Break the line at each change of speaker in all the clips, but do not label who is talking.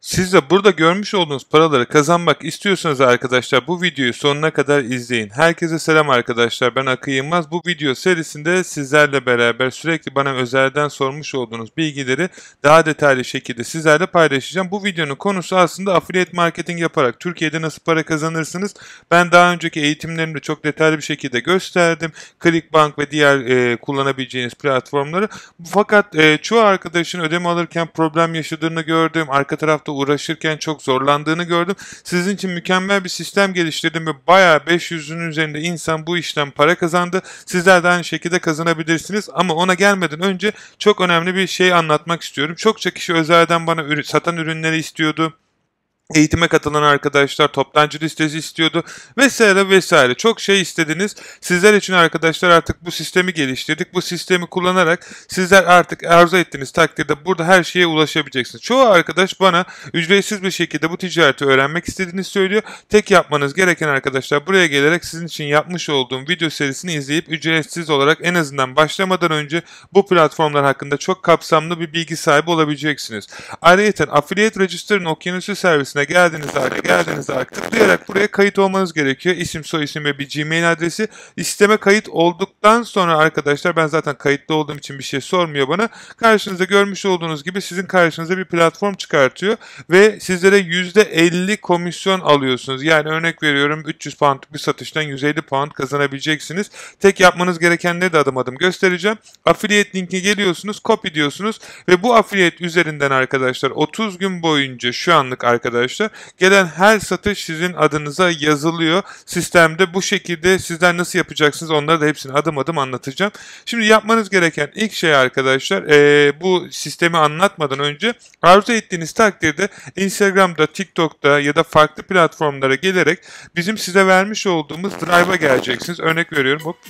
Siz de burada görmüş olduğunuz paraları kazanmak istiyorsanız arkadaşlar bu videoyu sonuna kadar izleyin. Herkese selam arkadaşlar, ben Akı Yılmaz. Bu video serisinde sizlerle beraber sürekli bana özelden sormuş olduğunuz bilgileri daha detaylı şekilde sizlerle paylaşacağım. Bu videonun konusu aslında affiliate marketing yaparak Türkiye'de nasıl para kazanırsınız. Ben daha önceki eğitimlerimde çok detaylı bir şekilde gösterdim. ClickBank ve diğer kullanabileceğiniz platformları. Fakat çoğu arkadaşın ödeme alırken problem yaşadığını gördüm. Arka tarafta uğraşırken çok zorlandığını gördüm. Sizin için mükemmel bir sistem geliştirdim ve bayağı 500'ün üzerinde insan bu işten para kazandı. Sizler de aynı şekilde kazanabilirsiniz. Ama ona gelmeden önce çok önemli bir şey anlatmak istiyorum. Çokça kişi özelden bana satan ürünleri istiyordu. Eğitime katılan arkadaşlar toptancı listesi istiyordu vesaire vesaire. Çok şey istediniz. Sizler için arkadaşlar artık bu sistemi geliştirdik. Bu sistemi kullanarak sizler artık arzu ettiğiniz takdirde burada her şeye ulaşabileceksiniz. Çoğu arkadaş bana ücretsiz bir şekilde bu ticareti öğrenmek istediğini söylüyor. Tek yapmanız gereken arkadaşlar buraya gelerek sizin için yapmış olduğum video serisini izleyip ücretsiz olarak en azından başlamadan önce bu platformlar hakkında çok kapsamlı bir bilgi sahibi olabileceksiniz. Ayrıca Affiliate Register'ın okyanusu servisine geldiğinizde tıklayarak buraya kayıt olmanız gerekiyor. İsim, soyisim ve bir Gmail adresi. Sisteme kayıt olduktan sonra arkadaşlar ben zaten kayıtlı olduğum için bir şey sormuyor bana. Karşınızda görmüş olduğunuz gibi sizin karşınıza bir platform çıkartıyor ve sizlere %50 komisyon alıyorsunuz. Yani örnek veriyorum 300 poundluk bir satıştan 150 pound kazanabileceksiniz. Tek yapmanız gerekenleri de adım adım göstereceğim. Affiliate linki geliyorsunuz, copy diyorsunuz ve bu affiliate üzerinden arkadaşlar 30 gün boyunca şu anlık arkadaşlar gelen her satış sizin adınıza yazılıyor. Sistemde bu şekilde sizler nasıl yapacaksınız onları da hepsini adım adım anlatacağım. Şimdi yapmanız gereken ilk şey arkadaşlar bu sistemi anlatmadan önce arzu ettiğiniz takdirde Instagram'da, TikTok'ta ya da farklı platformlara gelerek bizim size vermiş olduğumuz Drive'a geleceksiniz. Örnek veriyorum hop.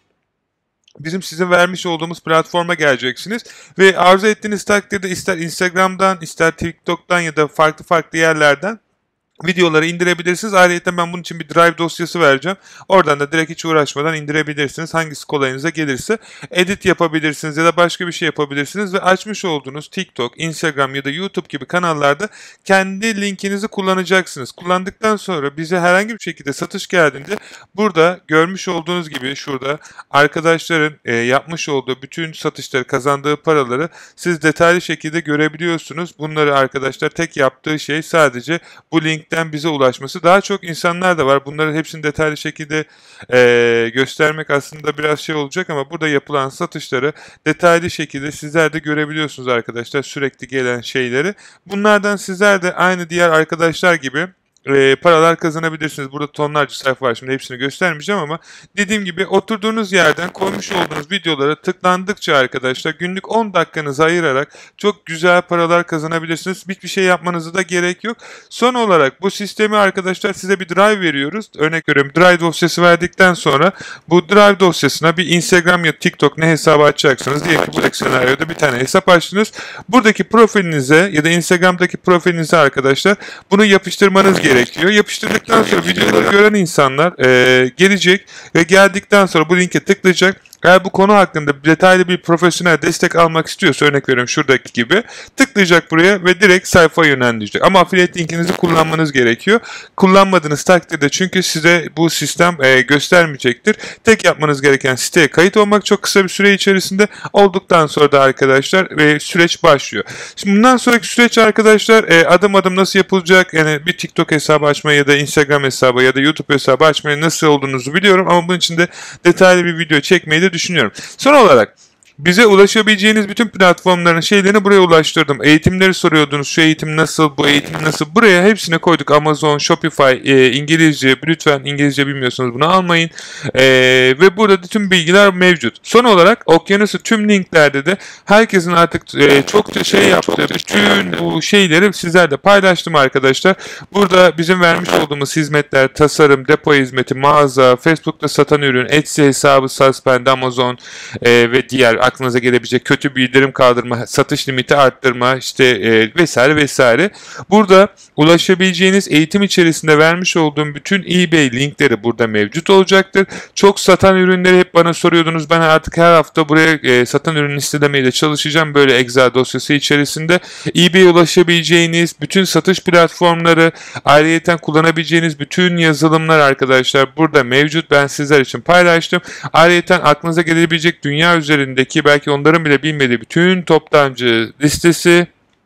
Bizim size vermiş olduğumuz platforma geleceksiniz ve arzu ettiğiniz takdirde ister Instagram'dan, ister TikTok'tan ya da farklı yerlerden videoları indirebilirsiniz. Ayrıca ben bunun için bir Drive dosyası vereceğim. Oradan da direkt hiç uğraşmadan indirebilirsiniz. Hangisi kolayınıza gelirse edit yapabilirsiniz ya da başka bir şey yapabilirsiniz ve açmış olduğunuz TikTok, Instagram ya da YouTube gibi kanallarda kendi linkinizi kullanacaksınız. Kullandıktan sonra bize herhangi bir şekilde satış geldiğinde burada görmüş olduğunuz gibi şurada arkadaşların yapmış olduğu bütün satışları, kazandığı paraları siz detaylı şekilde görebiliyorsunuz. Bunları arkadaşlar tek yaptığı şey sadece bu link bize ulaşması. Daha çok insanlar da var. Bunları hepsini detaylı şekilde göstermek aslında biraz şey olacak ama burada yapılan satışları detaylı şekilde sizler de görebiliyorsunuz arkadaşlar. Sürekli gelen şeyleri. Bunlardan sizler de aynı diğer arkadaşlar gibi paralar kazanabilirsiniz. Burada tonlarca sayfa var. Şimdi hepsini göstermeyeceğim ama dediğim gibi oturduğunuz yerden koymuş olduğunuz videolara tıklandıkça arkadaşlar günlük 10 dakikanızı ayırarak çok güzel paralar kazanabilirsiniz. Hiçbir şey yapmanıza da gerek yok. Son olarak bu sistemi arkadaşlar size bir drive veriyoruz. Örnek veriyorum drive dosyası verdikten sonra bu drive dosyasına bir Instagram ya TikTok ne hesabı açacaksınız diye ki bu senaryoda bir tane hesap açtınız. Buradaki profilinize ya da Instagram'daki profilinize arkadaşlar bunu yapıştırmanız gerekiyor. Yapıştırdıktan sonra videoları gören insanlar gelecek ve geldikten sonra bu linke tıklayacak. Eğer bu konu hakkında detaylı bir profesyonel destek almak istiyorsa örnek veriyorum şuradaki gibi tıklayacak buraya ve direkt sayfaya yönlendirecek. Ama affiliate linkinizi kullanmanız gerekiyor. Kullanmadığınız takdirde çünkü size bu sistem göstermeyecektir. Tek yapmanız gereken siteye kayıt olmak çok kısa bir süre içerisinde olduktan sonra da arkadaşlar süreç başlıyor. Şimdi bundan sonraki süreç arkadaşlar adım adım nasıl yapılacak yani bir TikTok hesabı açmaya ya da Instagram hesabı ya da YouTube hesabı açmaya nasıl olduğunuzu biliyorum ama bunun için de detaylı bir video çekmeyi de düşünüyorum. Son olarak bize ulaşabileceğiniz bütün platformların şeylerini buraya ulaştırdım. Eğitimleri soruyordunuz. Şu eğitim nasıl, bu eğitim nasıl? Buraya hepsine koyduk. Amazon, Shopify, İngilizce. Lütfen İngilizce bilmiyorsanız bunu almayın. Ve burada tüm bilgiler mevcut. Son olarak okyanusu tüm linklerde de herkesin artık çokça şey yaptığı bütün bu şeyleri sizlerle paylaştım arkadaşlar. Burada bizim vermiş olduğumuz hizmetler, tasarım, depo hizmeti, mağaza, Facebook'ta satan ürün, Etsy hesabı, Suspend, Amazon ve diğer aklınıza gelebilecek kötü bildirim kaldırma, satış limiti arttırma, işte vesaire vesaire. Burada ulaşabileceğiniz eğitim içerisinde vermiş olduğum bütün eBay linkleri burada mevcut olacaktır. Çok satan ürünleri hep bana soruyordunuz. Ben artık her hafta buraya satan ürün listelemeye de çalışacağım. Böyle Excel dosyası içerisinde eBay'e ulaşabileceğiniz bütün satış platformları, ayrıyeten kullanabileceğiniz bütün yazılımlar arkadaşlar burada mevcut. Ben sizler için paylaştım. Ayrıyeten aklınıza gelebilecek dünya üzerindeki belki onların bile bilmediği bütün toptancı listesi,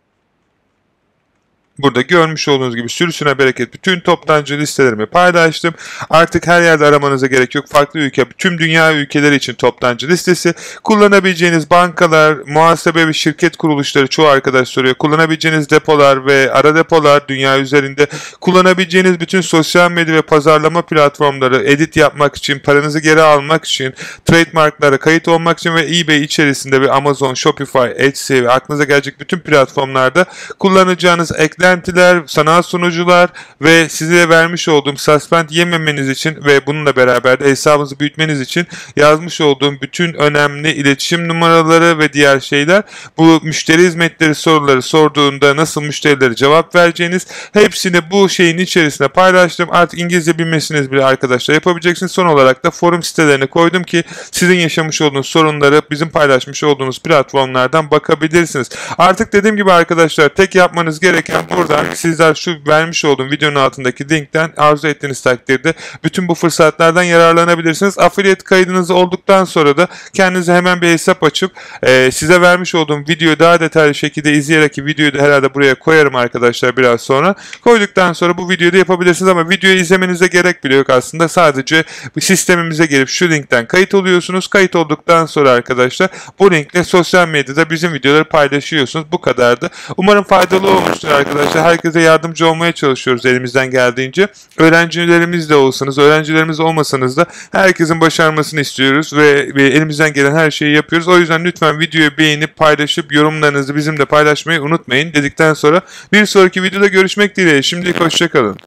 burada görmüş olduğunuz gibi sürüsüne bereket bütün toptancı listelerimi paylaştım. Artık her yerde aramanıza gerek yok. Farklı ülke, tüm dünya ülkeleri için toptancı listesi. Kullanabileceğiniz bankalar, muhasebe ve şirket kuruluşları çoğu arkadaş soruyor. Kullanabileceğiniz depolar ve ara depolar dünya üzerinde. Kullanabileceğiniz bütün sosyal medya ve pazarlama platformları edit yapmak için, paranızı geri almak için, trademarklara kayıt olmak için ve eBay içerisinde ve Amazon, Shopify, Etsy ve aklınıza gelecek bütün platformlarda kullanacağınız eklentiler, sanal sunucular ve size vermiş olduğum suspend yememeniz için ve bununla beraber de hesabınızı büyütmeniz için yazmış olduğum bütün önemli iletişim numaraları ve diğer şeyler, bu müşteri hizmetleri soruları sorduğunda nasıl müşterilere cevap vereceğiniz, hepsini bu şeyin içerisine paylaştım. Artık İngilizce bilmesiniz bile arkadaşlar yapabileceksiniz. Son olarak da forum sitelerine koydum ki sizin yaşamış olduğunuz sorunları bizim paylaşmış olduğumuz platformlardan bakabilirsiniz. Artık dediğim gibi arkadaşlar tek yapmanız gereken buradan sizler şu vermiş olduğum videonun altındaki linkten arzu ettiğiniz takdirde bütün bu fırsatlardan yararlanabilirsiniz. Affiliate kaydınız olduktan sonra da kendinize hemen bir hesap açıp size vermiş olduğum videoyu daha detaylı şekilde izleyerek, ki videoyu da herhalde buraya koyarım arkadaşlar biraz sonra. Koyduktan sonra bu videoyu da yapabilirsiniz ama videoyu izlemenize gerek bile yok aslında. Sadece sistemimize gelip şu linkten kayıt oluyorsunuz. Kayıt olduktan sonra arkadaşlar bu linkle sosyal medyada bizim videoları paylaşıyorsunuz. Bu kadardı. Umarım faydalı olmuştur arkadaşlar. Herkese yardımcı olmaya çalışıyoruz elimizden geldiğince. Öğrencilerimiz de olsanız, öğrencilerimiz olmasanız da herkesin başarmasını istiyoruz ve elimizden gelen her şeyi yapıyoruz. O yüzden lütfen videoyu beğenip paylaşıp yorumlarınızı bizimle paylaşmayı unutmayın dedikten sonra bir sonraki videoda görüşmek dileğiyle. Şimdilik hoşça kalın.